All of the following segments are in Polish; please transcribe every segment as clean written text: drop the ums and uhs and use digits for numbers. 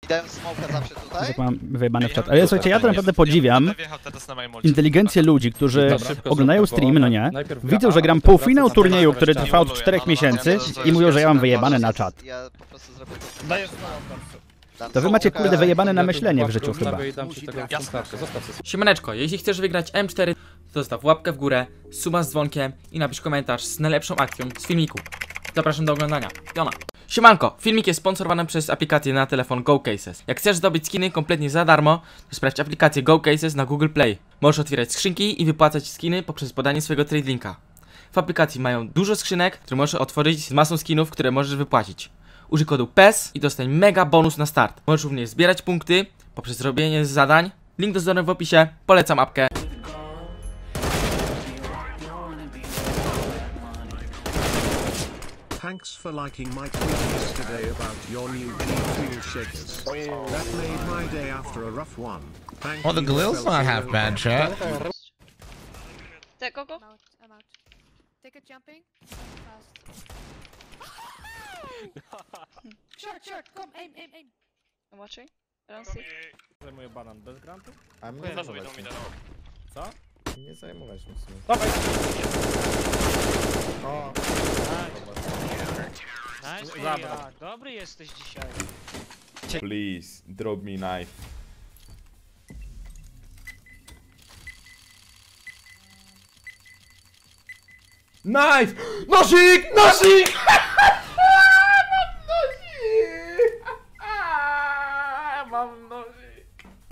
Dałem smoka zawsze tutaj. Tak mam wyjebane w czat. Ale słuchajcie, ja to naprawdę podziwiam inteligencję ludzi, którzy oglądają streamy, no nie? Widzą, że gram półfinał turnieju, który trwał od 4 miesięcy i mówią, że ja mam wyjebane na czat. Ja po prostu zrobię to. To wy macie kurde wyjebane na myślenie w życiu chyba. Siemaneczko, jeśli chcesz wygrać M4, to zostaw łapkę w górę, suba z dzwonkiem i napisz komentarz z najlepszą akcją z filmiku. Zapraszam do oglądania. Jona. Siemanko, filmik jest sponsorowany przez aplikację na telefon GoCases. Jak chcesz zdobyć skiny kompletnie za darmo, to sprawdź aplikację GoCases na Google Play. Możesz otwierać skrzynki i wypłacać skiny poprzez podanie swojego trade linka. W aplikacji mają dużo skrzynek, które możesz otworzyć z masą skinów, które możesz wypłacić. Użyj kodu PES i dostań mega bonus na start. Możesz również zbierać punkty poprzez zrobienie zadań. Link do strony w opisie, polecam apkę. Thanks for liking my tweet yesterday about your new G-Fuel shakers. That made my day after a rough one. Thank Well, the Galil's not half bad, chat. Go. I'm out. Take it jumping. Fast. Short. Come, aim. I'm watching. I don't see. Zajmuję banan bez grantu? A mnie nie zajmować. Co? Nie zajmować w sumie. Dawaj! O! Nice, dobry jesteś dzisiaj. Please, drop me knife. Knife! Nożyk! Nożyk! Mam nożyk!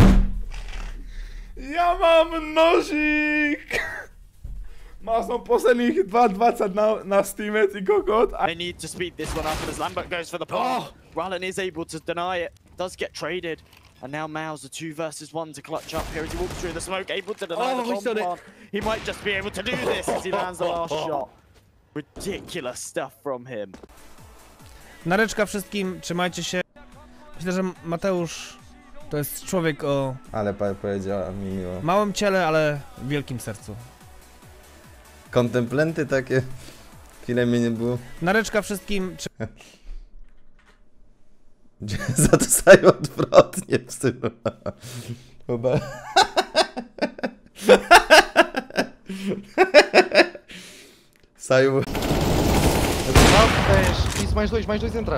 Ja mam nożyk! Są posledných 2.20 na Steamie, ty kokot. They need to speed this one up as Lambert goes for the pop. Rallen is able to deny it, does get traded. And now Mao's a 2 versus 1 to clutch up here as he walks through the smoke, able to deny the bomb plant. He might just be able to do this as he lands the last shot. Ridiculous stuff from him. Nareczka wszystkim, trzymajcie się. Myślę, że Mateusz to jest człowiek o... Ale powiedziała mi miło. Małym ciele, ale w wielkim sercu. Kontemplenty takie. Chwilę mnie nie było. Nareczka wszystkim. Za to stają odwrotnie w stylu. Chyba. Saju. Mais dois entrar.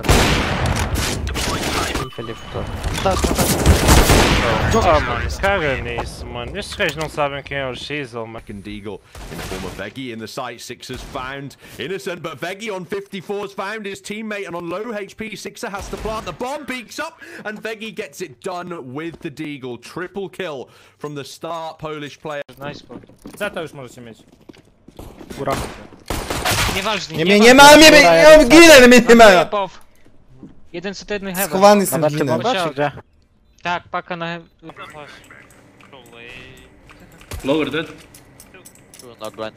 Oh, mano, caga nisso, mano. Estes gajos não sabem quem é o Shizel, mano. Deagle in form of Veggie in the site. Sixer's found Innocent, but Veggie on 54's found his teammate, and on low HP, Sixer has to plant the bomb, peeks up, and Veggie gets it done with the Deagle. Triple kill from the start, Polish player. Nice, bro. Zeta już możecie mieć. Góra. Nieważne. Nie ma, ginę, mnie nie ma. Jeden co jeden heaven. Schowany jestem ginę. Tak, paka na heaven. Lower dead. Not Glenn.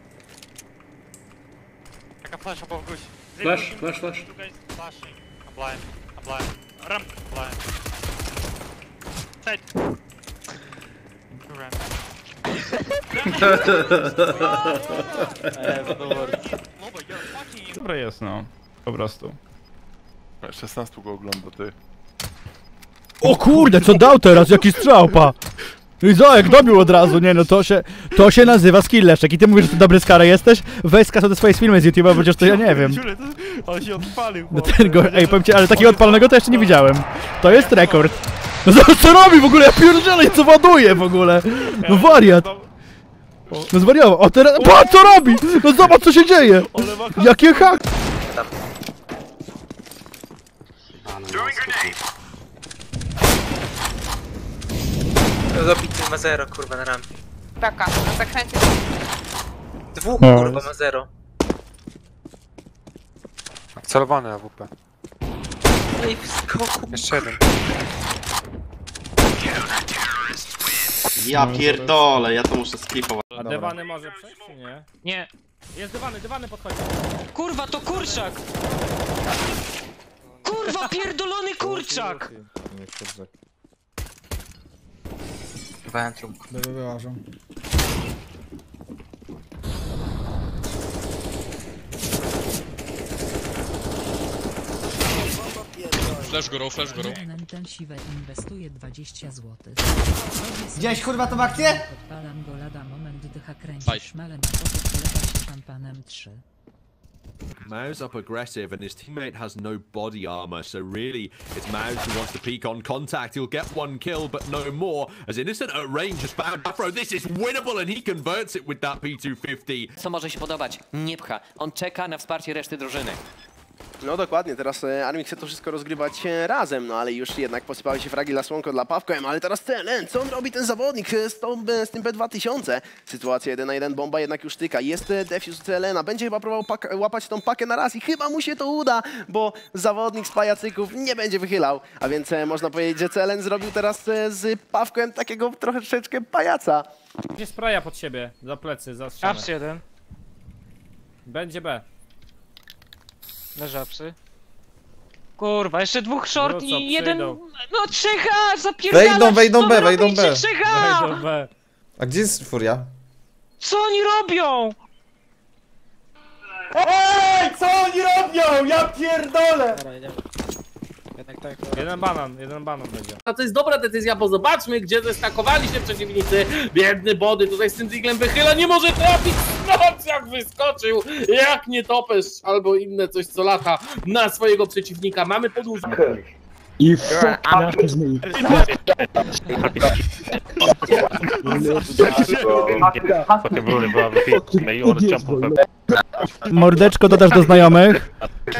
Taka flash above goose. Flash. Flashing. I'm blind. Ramp. Blind. Side. Ramp. Dobre jest, no. Po prostu. 16 go ogląda, ty. O kurde, co dał teraz? Jaki strzał, pa! I co, jak dobił od razu, nie no, to się nazywa skilleszek. I ty mówisz, że ty dobry skara jesteś? Weź skasuj te swoje filmy z YouTube'a, przecież to ja nie wiem. On się odpalił. No ten go, ej, powiem ci, ale takiego odpalonego to jeszcze nie widziałem. To jest rekord. No co robi w ogóle? Ja pierdzielę, co ładuje w ogóle? No wariat. No zwariował. O teraz, patrz co robi! No zobacz co się dzieje! Jakie hak! Zabity ma 0, kurwa, na rampie. Paka, na zakręcie. Dwóch, kurwa, ma 0. Celowany AWP. No i w skoku. Jeszcze jeden. Ja pierdolę, ja to muszę skipować. A dywany może przejść, czy nie? Nie. Jest dywany podchodzi. Kurwa, to kurczak! Kurwa, pierdolony kurczak! Nie, kurczak. Ventrum. Wyłażą. Flash górą, flash górą. Intensive inwestuje 20 zł. Widziałeś kurwa tą akcję? Odpalam go lada moment, dycha kręci Faj. szmelem, a potem polewa się szampanem 3. Mao's up aggressive and his teammate has no body armor, so really it's Mao who wants to peek on contact. He'll get one kill, but no more, as Innocent at range has found Afro. This is winnable and he converts it with that P250. Co może się podobać? Nie pcha. On czeka na wsparcie reszty drużyny. No dokładnie, teraz Armik chce to wszystko rozgrywać razem, no ale już jednak posypały się fragi dla Słonko, dla Pawko, ale teraz CLN, co on robi ten zawodnik z tym P2000? Sytuacja 1 na 1, bomba jednak już tyka, jest defuse CLN-a, będzie chyba próbował łapać tą pakę na raz i chyba mu się to uda, bo zawodnik z pajacyków nie będzie wychylał, a więc można powiedzieć, że CLN zrobił teraz z Pawkiem takiego troszeczkę pajaca. Nie spraja pod siebie, za plecy, za ścianę. Apsy jeden. Będzie B. Leży apsy. Kurwa, jeszcze dwóch short Wrócą, i jeden... przyjdą. No 3H, zapierdalać! Wejdą B. 3H! Wejdą B. A gdzie jest Furia? Co oni robią? Ej, co oni robią? Ja pierdolę! Jeden banan będzie. A to jest dobra decyzja, bo zobaczmy, gdzie zestakowali się przeciwnicy. Biedny Body tutaj z tym diglem wychyla, nie może trafić. Noc jak wyskoczył, jak nie topesz albo inne coś co lata na swojego przeciwnika. Mamy podłużkę. You fuck knackers me. Mordeczko dodasz do znajomych.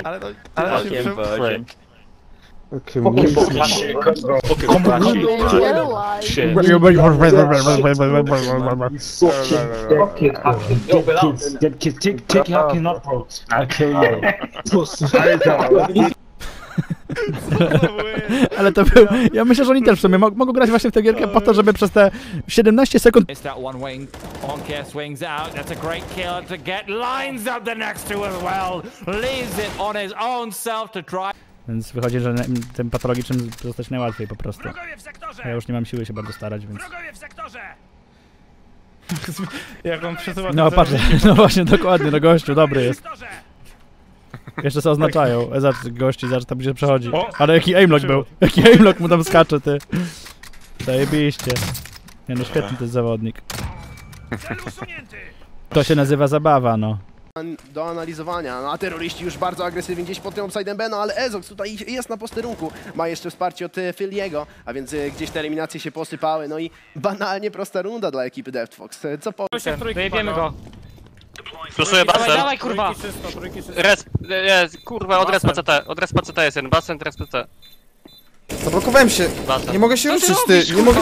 Ale to był... Ja myślę, że oni też w sumie mogą grać właśnie w tę gierkę po to, żeby przez te 17 sekund... Więc wychodzi, że tym patologicznym zostać najłatwiej po prostu. Ja już nie mam siły się bardzo starać, więc... Jak on przesuwa... No patrz, no właśnie, dokładnie, no gościu, dobry jest. Jeszcze co oznaczają. Zobacz, gości, zobacz, tam gdzie przechodzi. Ale jaki aimlock był. Jaki aimlock mu tam skacze, ty. Zajebiście. Nie no, świetny to jest zawodnik. To się nazywa zabawa, no. Do analizowania, no a terroryści już bardzo agresywnie gdzieś pod tym upside'em B, no ale Ezox tutaj jest na posterunku, ma jeszcze wsparcie od Philiego, a więc gdzieś te eliminacje się posypały, no i banalnie prosta runda dla ekipy DevTfox. Co powiesz? Dojebiemy go. Proszę basen. Dawaj kurwa. Kurwa, od respa CT jest jeden, basen, respa CT. Zablokowałem się. Basen. Nie mogę się ruszyć, ty. Nie mogę...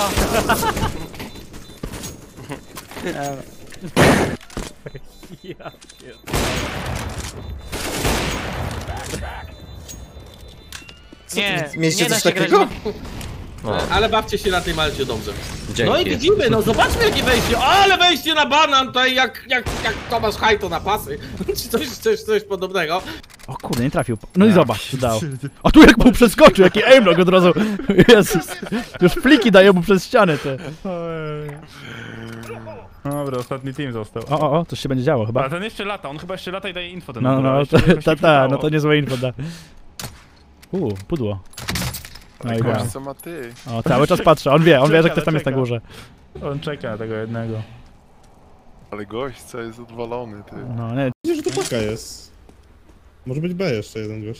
Nie, Mieliście nie coś da się takiego? grać Ale bawcie się na tej Malcie dobrze. Dzięki. No i widzimy, no zobaczmy jakie wejście, ale wejście na banan tutaj jak Tomasz Hajto na pasy, czy coś podobnego. O kurde, nie trafił. No i zobacz, dał. A tu jak mu przeskoczył, jaki aimlock od razu. Jezus. Już fliki dają mu przez ścianę, te. Dobra, ostatni team został. O, coś się będzie działo chyba. A ten jeszcze lata, on chyba jeszcze lata i daje info. Ten No, no to niezłe info da. Pudło. No i gość, co ma ty? O, cały czas patrzę, on wie, że ktoś tam jest na górze. On czeka na tego jednego. Ale gość, co jest odwalony, ty. No, nie. Widzisz, że to paka jest. Może być B jeszcze jeden gość.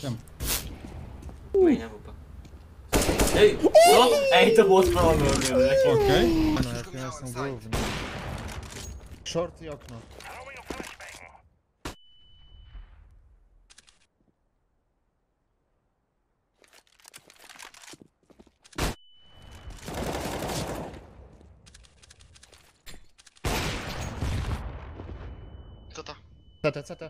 Ej, co? Ej, to było spalone. Okej. No, jak ja jestem główny. Short i okno. Co to? CT.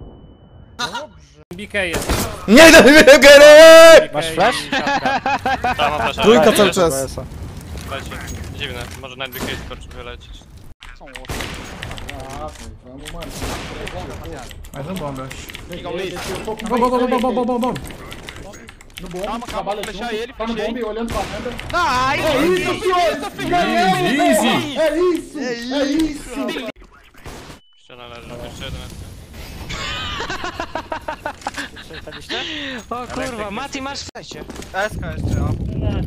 BK jest. Nie daj mnie, Gary! Masz flash? Trójka cały czas. Dziwne, może nawet BK skoczy wylecieć. Bom. No bom, trabalha junto, ele, tá no bombe olhando pra câmera. Ai, é isso, easy! É isso! Jeszcze należy, jeszcze jeden. O kurwa, Mati masz... SK jeszcze, o.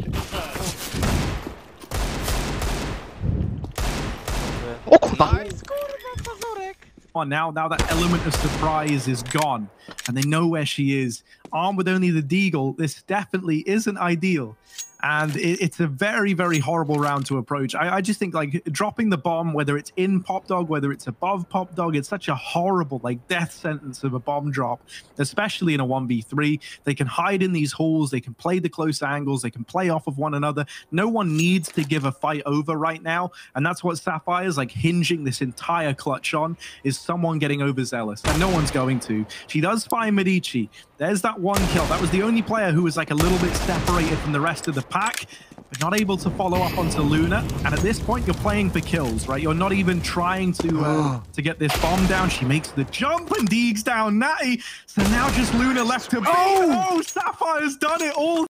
O kurwa! Oh, now that element of surprise is gone, and they know where she is. Armed with only the deagle, this definitely isn't ideal. And it's a very, very horrible round to approach. I just think, like, dropping the bomb, whether it's in Pop Dog, whether it's above Pop Dog, it's such a horrible, like, death sentence of a bomb drop, especially in a 1v3. They can hide in these halls. They can play the close angles. They can play off of one another. No one needs to give a fight over right now. And that's what Sapphire's, like, hinging this entire clutch on, is someone getting overzealous. And no one's going to. She does find Medici. There's that one kill. That was the only player who was, like, a little bit separated from the rest of the pack, but not able to follow up onto Luna. And at this point, you're playing for kills, right? You're not even trying to get this bomb down. She makes the jump and Deegs down Natty. So now just Luna left to... Oh, Sapphire's done it all.